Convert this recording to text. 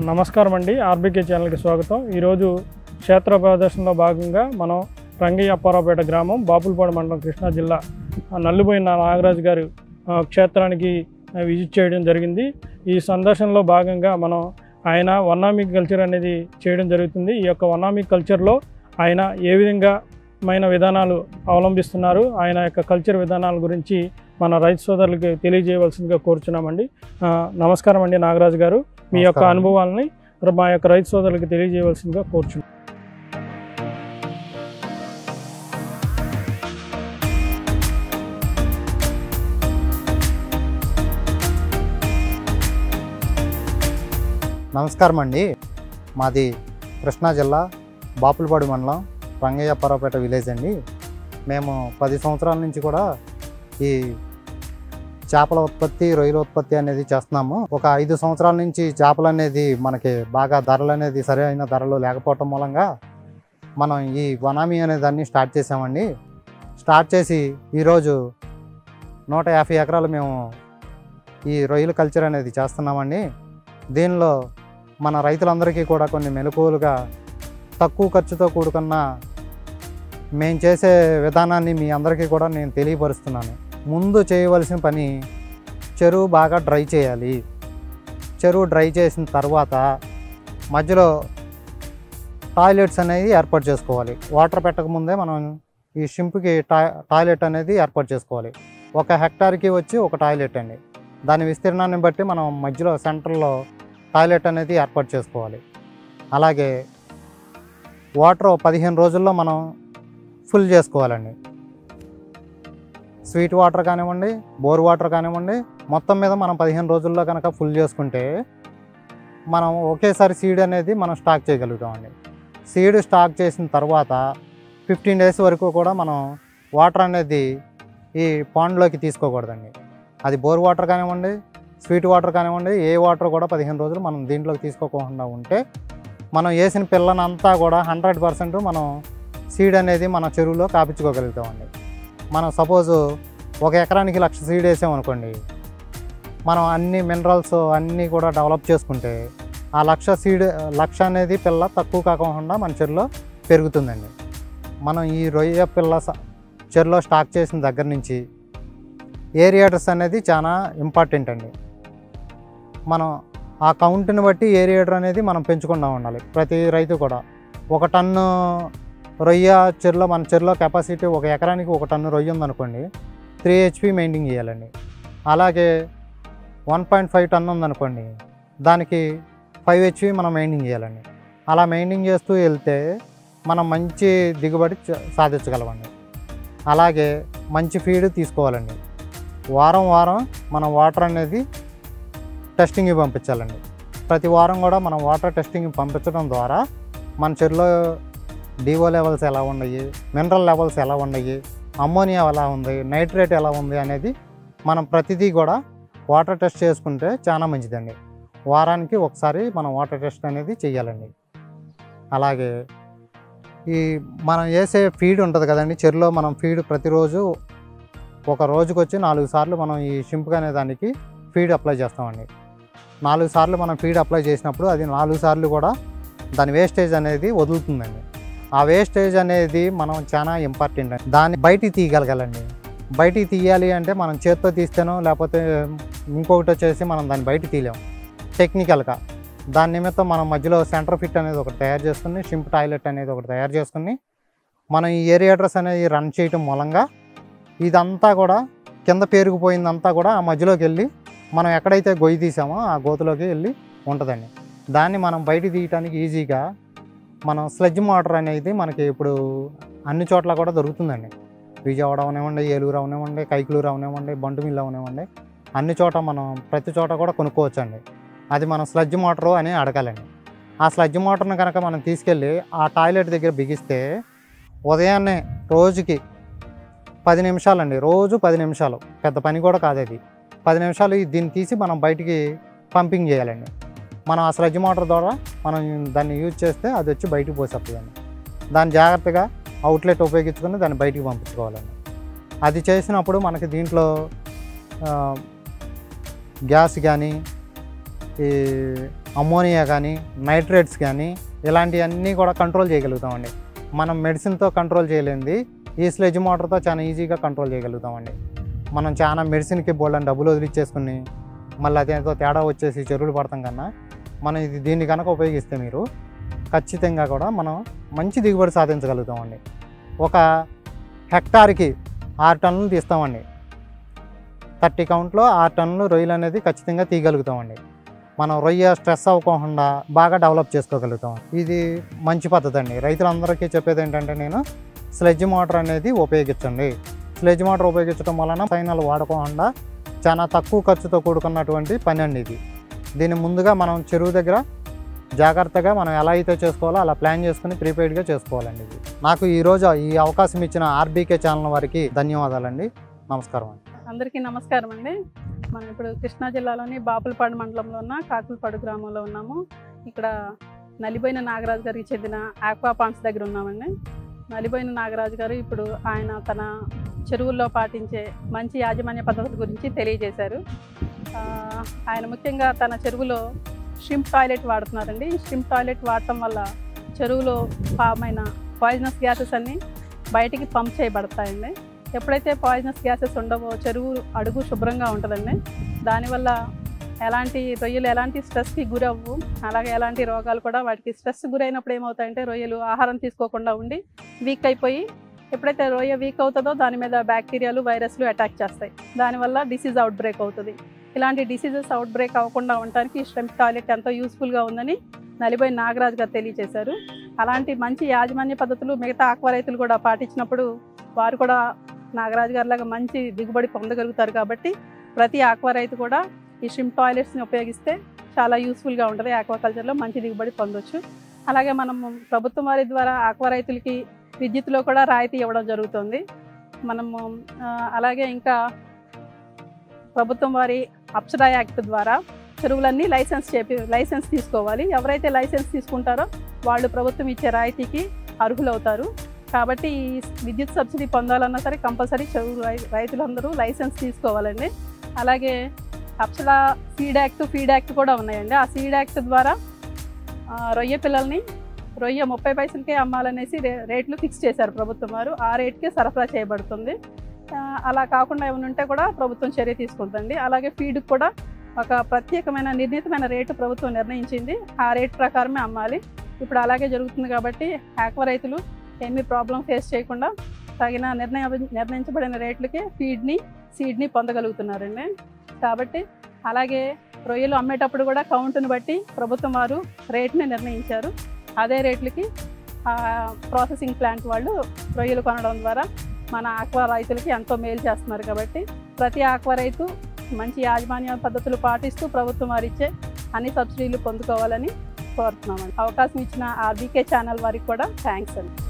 నమస్కారం అండి, ఆర్బీకే ఛానల్కి స్వాగతం. ఈరోజు క్షేత్ర ప్రదర్శనలో భాగంగా మనం రంగయ్య అప్పారావుపేట గ్రామం, బాపులపాడు మండలం, కృష్ణా జిల్లా నల్లుబోయిన నాగరాజు గారు క్షేత్రానికి విజిట్ చేయడం జరిగింది. ఈ సందర్శనలో భాగంగా మనం ఆయన వన్నామిక్ కల్చర్ అనేది చేయడం జరుగుతుంది. ఈ యొక్క వన్నామిక్ కల్చర్లో ఆయన ఏ విధంగామైన విధానాలు అవలంబిస్తున్నారు, ఆయన యొక్క కల్చర్ విధానాల గురించి మన రైతు సోదరులకి తెలియజేయవలసిందిగా కోరుచున్నామండి. నమస్కారం అండి నాగరాజు గారు, మీ యొక్క అనుభవాలని మా యొక్క రైతు సోదరులకి తెలియజేయవలసిందిగా కోరుచున్నాం. నమస్కారం అండి. మాది కృష్ణా జిల్లా బాపులపాడు మండలం, రంగయ్య అప్పారావుపేట విలేజ్ అండి. మేము 10 సంవత్సరాల నుంచి కూడా ఈ చేపల ఉత్పత్తి, రొయ్యల ఉత్పత్తి అనేది చేస్తున్నాము. ఒక 5 సంవత్సరాల నుంచి చేపలు అనేది మనకి బాగా ధరలు అనేది సరైన ధరలు లేకపోవటం మూలంగా మనం ఈ వనామీ అనే దాన్ని స్టార్ట్ చేసామండి. స్టార్ట్ చేసి ఈరోజు 150 ఎకరాలు మేము ఈ రొయ్యల కల్చర్ అనేది చేస్తున్నామండి. దీనిలో మన రైతులందరికీ కూడా కొన్ని మెలకువలుగా తక్కువ ఖర్చుతో కూడుకున్న మేము చేసే విధానాన్ని మీ అందరికీ కూడా నేను తెలియపరుస్తున్నాను. ముందు చేయవలసిన పని, చెరువు బాగా డ్రై చేయాలి. చెరువు డ్రై చేసిన తర్వాత మధ్యలో టాయిలెట్స్ అనేది ఏర్పాటు చేసుకోవాలి. వాటర్ పెట్టకముందే మనం ఈ షింప్కి టాయిలెట్ అనేది ఏర్పాటు చేసుకోవాలి. 1 హెక్టార్కి వచ్చి 1 టాయిలెట్ అండి. దాని విస్తీర్ణాన్ని బట్టి మనం మధ్యలో సెంటర్లో టాయిలెట్ అనేది ఏర్పాటు చేసుకోవాలి. అలాగే వాటర్ 15 రోజుల్లో మనం ఫుల్ చేసుకోవాలండి. స్వీట్ వాటర్ కానివ్వండి, బోర్ వాటర్ కానివ్వండి, మొత్తం మీద మనం 15 రోజుల్లో కనుక ఫుల్ చేసుకుంటే మనం ఒకేసారి సీడ్ అనేది మనం స్టాక్ చేయగలుగుతామండి. సీడ్ స్టాక్ చేసిన తర్వాత 15 డేస్ వరకు కూడా మనం వాటర్ అనేది ఈ పాండ్లోకి తీసుకోకూడదండి. అది బోర్ వాటర్ కానివ్వండి, స్వీట్ వాటర్ కానివ్వండి, ఏ వాటర్ కూడా 15 రోజులు మనం దీంట్లోకి తీసుకోకుండా ఉంటే మనం వేసిన పిల్లనంతా కూడా 100% మనం సీడ్ అనేది మన చెరువులో కాపించుకోగలుగుతామండి. మనం సపోజు 1 ఎకరానికి 1,00,000 సీడ్ వేసామనుకోండి, మనం అన్ని మినరల్స్ అన్నీ కూడా డెవలప్ చేసుకుంటే ఆ 1,00,000 అనేది పిల్ల తక్కువ కాకుండా మన చెరువులో పెరుగుతుందండి. మనం ఈ రొయ్య పిల్ల చెరువులో స్టాక్ చేసిన దగ్గర నుంచి ఏరియేటర్స్ అనేది చాలా ఇంపార్టెంట్ అండి. మనం ఆ కౌంట్ని బట్టి ఏరియేటర్ అనేది మనం పెంచుకుంటూ ఉండాలి. ప్రతి రైతు కూడా 1 టన్ను రొయ్య చెరువులో, మన చెరువులో కెపాసిటీ 1 ఎకరానికి 1 టన్ను రొయ్య ఉందనుకోండి, 3 HP మెయింటైన్ చేయాలండి. అలాగే 1.5 టన్ను ఉందనుకోండి, దానికి 5 HP మనం మెయింటైన్ చేయాలండి. అలా మెయింటైన్ చేస్తూ వెళ్తే మనం మంచి దిగుబడి సాధించగలమండి. అలాగే మంచి ఫీడ్ తీసుకోవాలండి. వారం మనం వాటర్ అనేది టెస్టింగ్కి పంపించాలండి. ప్రతి వారం కూడా మనం వాటర్ టెస్టింగ్కి పంపించడం ద్వారా మన చెరువులో డిఓ లెవెల్స్ ఎలా ఉన్నాయి, మినరల్ లెవెల్స్ ఎలా ఉన్నాయి, అమ్మోనియా ఎలా ఉంది, నైట్రేట్ ఎలా ఉంది అనేది మనం ప్రతిదీ కూడా వాటర్ టెస్ట్ చేసుకుంటే చాలా మంచిదండి. వారానికి ఒకసారి మనం వాటర్ టెస్ట్ అనేది చేయాలండి. అలాగే ఈ మనం వేసే ఫీడ్ ఉంటుంది కదండి, చెరువులో మనం ఫీడ్ ప్రతిరోజు ఒక రోజుకి వచ్చి 4 సార్లు మనం ఈ షింప్ అనే దానికి ఫీడ్ అప్లై చేస్తామండి. 4 సార్లు మనం ఫీడ్ అప్లై చేసినప్పుడు అది 4 సార్లు కూడా దాని వేస్టేజ్ అనేది వదులుతుందండి. ఆ వేస్టేజ్ అనేది మనం చాలా ఇంపార్టెంట్ అండి. దాన్ని బయటికి తీయగలగాలండి. బయటికి తీయాలి అంటే మనం చేత్తో తీస్తేనో లేకపోతే ఇంకొకటి వచ్చేసి మనం దాన్ని బయట తీయలేము టెక్నికల్గా. దాని నిమిత్తం మనం మధ్యలో సెంటర్ ఫిట్ అనేది ఒకటి తయారు చేసుకుని, షింప్ టాయిలెట్ అనేది ఒకటి తయారు చేసుకుని మనం ఈ ఏరియేటర్స్ అనేది రన్ చేయటం మూలంగా ఇదంతా కూడా కింద పేరుకుపోయిందంతా కూడా ఆ మధ్యలోకి వెళ్ళి మనం ఎక్కడైతే గొయ్యి తీసామో ఆ గోతులోకి వెళ్ళి ఉంటుందండి. దాన్ని మనం బయట తీయటానికి ఈజీగా మనం స్లెడ్జ్ మోటార్ అనేది మనకి ఇప్పుడు అన్ని చోట్ల కూడా దొరుకుతుందండి. విజయవాడ అవనివ్వండి, ఏలూరు అవనివ్వండి, కైకలూరు అవనివ్వండి, బంటుమిల్లు అవనివ్వండి, అన్ని చోట మనం ప్రతి చోట కూడా కొనుక్కోవచ్చండి. అది మనం స్లెడ్జ్ మోటారు అని అడగాలండి. ఆ స్లెడ్జ్ మోటార్ని కనుక మనం తీసుకెళ్ళి ఆ టాయిలెట్ దగ్గర బిగిస్తే ఉదయాన్నే రోజుకి 10 నిమిషాలండి, రోజు 10 నిమిషాలు, పెద్ద పని కూడా కాదు అది. 10 నిమిషాలు దీన్ని తీసి మనం బయటికి పంపింగ్ చేయాలండి. మనం ఆ స్లెడ్జ్ మోటార్ ద్వారా మనం దాన్ని యూజ్ చేస్తే అది వచ్చి బయటికి పోసేస్తుందండి. దాన్ని జాగ్రత్తగా అవుట్లెట్ ఉపయోగించుకొని దాన్ని బయటికి పంపించుకోవాలండి. అది చేసినప్పుడు మనకి దీంట్లో గ్యాస్ కానీ ఈ అమ్మోనియా కానీ నైట్రేట్స్ కానీ ఇలాంటివన్నీ కూడా కంట్రోల్ చేయగలుగుతామండి. మనం మెడిసిన్తో కంట్రోల్ చేయలేనిది ఈ స్లెడ్జ్ మోటార్తో చాలా ఈజీగా కంట్రోల్ చేయగలుగుతామండి. మనం చాలా మెడిసిన్కి బోల్డని డబ్బులు వదిలిచ్చేసుకుని మళ్ళీ అదేదో తేడా వచ్చేసి చెరువులు పడతాం కన్నా మనం దీన్ని కనుక ఉపయోగిస్తే మీరు ఖచ్చితంగా కూడా మనం మంచి దిగుబడి సాధించగలుగుతామండి. ఒక హెక్టార్కి 6 టన్నులు తీస్తామండి. 30 కౌంట్లో 6 టన్నులు రొయ్యలు అనేది ఖచ్చితంగా తీయగలుగుతామండి. మనం రొయ్య స్ట్రెస్ అవ్వకుండా బాగా డెవలప్ చేసుకోగలుగుతాం. ఇది మంచి పద్ధతి అండి. రైతులందరికీ చెప్పేది ఏంటంటే నేను స్లెడ్జ్ మోటార్ అనేది ఉపయోగించండి. స్లెడ్జ్ మోటార్ ఉపయోగించడం వలన ఫైనల్ వాడకుండా చాలా తక్కువ ఖర్చుతో కూడుకున్నటువంటి పని అండి ఇది. దీన్ని ముందుగా మనం చెరువు దగ్గర జాగ్రత్తగా మనం ఎలా అయితే చేసుకోవాలో అలా ప్లాన్ చేసుకుని ప్రీపెయిడ్గా చేసుకోవాలండి. ఇది నాకు ఈరోజు ఈ అవకాశం ఇచ్చిన ఆర్బీకే ఛానల్ వారికి ధన్యవాదాలండి. నమస్కారం అండి. అందరికీ నమస్కారం అండి. మనం ఇప్పుడు కృష్ణా జిల్లాలోని బాపులపాడు మండలంలో ఉన్న కాకులపాడు గ్రామంలో ఉన్నాము. ఇక్కడ నలిబోయిన నాగరాజు గారికి చెందిన ఆక్వా పాండ్స్ దగ్గర ఉన్నామండి. నలిబోయిన నాగరాజు గారు ఇప్పుడు ఆయన తన చెరువుల్లో పాటించే మంచి యాజమాన్య పద్ధతుల గురించి తెలియజేశారు. ఆయన ముఖ్యంగా తన చెరువులో షింప్ టాయిలెట్ వాడుతున్నారండి. షింప్ టాయిలెట్ వాడటం వల్ల చెరువులో ఫామ్ అయిన పాయిజనస్ గ్యాసెస్ అన్నీ బయటికి పంప్ చేయబడతాయండి. ఎప్పుడైతే పాయిజనస్ గ్యాసెస్ ఉండవో చెరువు అడుగు శుభ్రంగా ఉంటుందండి. దానివల్ల రొయ్యలు ఎలాంటి స్ట్రెస్కి గురవ్వు, అలాగే ఎలాంటి రోగాలు కూడా వాటికి స్ట్రెస్ గురైనప్పుడు ఏమవుతాయంటే రొయ్యలు ఆహారం తీసుకోకుండా ఉండి వీక్ అయిపోయి, ఎప్పుడైతే రొయ్య వీక్ అవుతుందో దాని మీద బ్యాక్టీరియాలు వైరస్లు అటాక్ చేస్తాయి. దానివల్ల డిసీజ్ అవుట్ బ్రేక్ అవుతుంది. ఇలాంటి డిసీజెస్ అవుట్ బ్రేక్ అవ్వకుండా ఉండటానికి షింప్ టాయిలెట్ ఎంతో యూస్ఫుల్గా ఉందని నలిబోయిన నాగరాజు గారు తెలియజేశారు. అలాంటి మంచి యాజమాన్య పద్ధతులు మిగతా ఆక్వా రైతులు కూడా పాటించినప్పుడు వారు కూడా నాగరాజు గారిలాగా మంచి దిగుబడి పొందగలుగుతారు. కాబట్టి ప్రతి ఆక్వా రైతు కూడా ఈ షింప్ టాయిలెట్స్ని ఉపయోగిస్తే చాలా యూస్ఫుల్గా ఉంటుంది. ఆక్వాకల్చర్లో మంచి దిగుబడి పొందొచ్చు. అలాగే మనము ప్రభుత్వం వారి ద్వారా ఆక్వా రైతులకి విద్యుత్తులో కూడా రాయితీ ఇవ్వడం జరుగుతుంది. మనము అలాగే ప్రభుత్వం వారి అప్సరా యాక్ట్ ద్వారా చెరువులన్నీ లైసెన్స్ తీసుకోవాలి. ఎవరైతే లైసెన్స్ తీసుకుంటారో వాళ్ళు ప్రభుత్వం ఇచ్చే రాయితీకి అర్హులవుతారు. కాబట్టి ఈ విద్యుత్ సబ్సిడీ పొందాలన్నా సరే కంపల్సరీ చెరువు రైతులందరూ లైసెన్స్ తీసుకోవాలండి. అలాగే అప్సరా సీడ్ యాక్ట్ కూడా ఉన్నాయండి. ఆ సీడ్ యాక్ట్ ద్వారా రొయ్య పిల్లల్ని 30 పైసలకే అమ్మాలనేసి రేట్లు ఫిక్స్ చేశారు ప్రభుత్వం వారు. ఆ రేట్కే సరఫరా చేయబడుతుంది. అలా కాకుండా ఏమైనా ఉంటే కూడా ప్రభుత్వం చర్య తీసుకుంటుంది. అలాగే ఫీడ్కి కూడా ఒక ప్రత్యేకమైన నిర్ణీతమైన రేటు ప్రభుత్వం నిర్ణయించింది. ఆ రేట్ ప్రకారమే అమ్మాలి. ఇప్పుడు అలాగే జరుగుతుంది. కాబట్టి ఆక్వా రైతులు ఏమీ ప్రాబ్లం ఫేస్ చేయకుండా తగిన నిర్ణయించబడిన రేట్లకే సీడ్ని పొందగలుగుతున్నారండి. కాబట్టి అలాగే రొయ్యలు అమ్మేటప్పుడు కూడా కౌంటును బట్టి ప్రభుత్వం వారు రేట్ని నిర్ణయించారు. అదే రేట్లకి ప్రాసెసింగ్ ప్లాంట్ వాళ్ళు రొయ్యలు కొనడం ద్వారా మన ఆక్వా రైతులకి ఎంతో మేలు చేస్తున్నారు. కాబట్టి ప్రతి ఆక్వా రైతు మంచి యాజమాన్య పద్ధతులు పాటిస్తూ ప్రభుత్వం వారిచ్చే అన్ని సబ్సిడీలు పొందుకోవాలని కోరుతున్నామండి. అవకాశం ఇచ్చిన ఆర్బీకే ఛానల్ వారికి కూడా థ్యాంక్స్ అండి.